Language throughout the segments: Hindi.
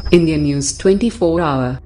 Indian News 24-hour.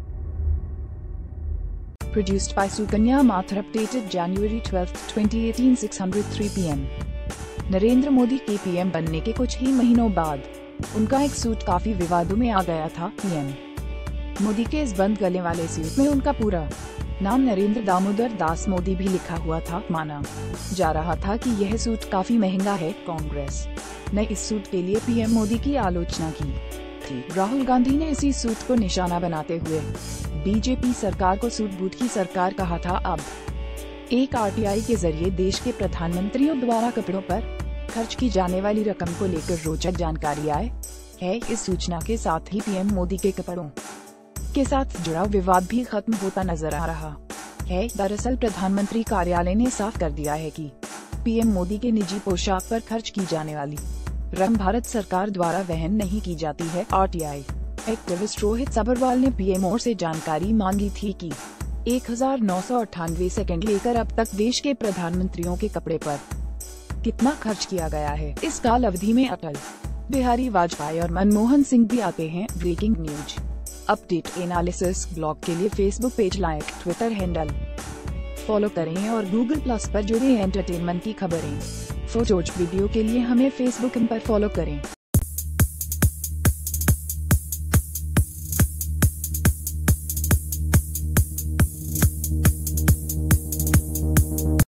Produced by Sukanya Mathur. Updated January 12, 2018 6:03 PM। Narendra Modi के पीएम बनने के कुछ ही महीनों बाद उनका एक सूट काफी विवादों में आ गया था। पीएम मोदी के इस बंद गले वाले सूट में उनका पूरा नाम नरेंद्र दामोदर दास मोदी भी लिखा हुआ था। माना जा रहा था कि यह सूट काफी महंगा है। कांग्रेस ने इस सूट के लिए पीएम मोदी की आलोचना की थी। राहुल गांधी ने इसी सूट को निशाना बनाते हुए बीजेपी सरकार को सूट बूट की सरकार कहा था। अब एक आरटीआई के जरिए देश के प्रधानमंत्रियों द्वारा कपड़ों पर खर्च की जाने वाली रकम को लेकर रोचक जानकारी आई है। इस सूचना के साथ ही पीएम मोदी के कपड़ों के साथ जुड़ा विवाद भी खत्म होता नजर आ रहा है। दरअसल प्रधानमंत्री कार्यालय ने साफ कर दिया है कि पीएम मोदी के निजी पोशाक पर खर्च की जाने वाली रकम भारत सरकार द्वारा वहन नहीं की जाती है। आरटीआई एक्टिविस्ट रोहित सभरवाल ने पीएम से जानकारी मांगी थी कि 1998 सेकंड लेकर अब तक देश के प्रधानमंत्रियों के कपड़े पर कितना खर्च किया गया है। इस काल अवधि में अटल बिहारी वाजपेयी और मनमोहन सिंह भी आते हैं। Breaking news update analysis blog के लिए Facebook page like, Twitter handle follow करें और गूगल प्लस पर जुड़े एंटरटेनमेंट की खबरें फोटोज वीडियो के लिए हमें फेसबुक पर फॉलो करें।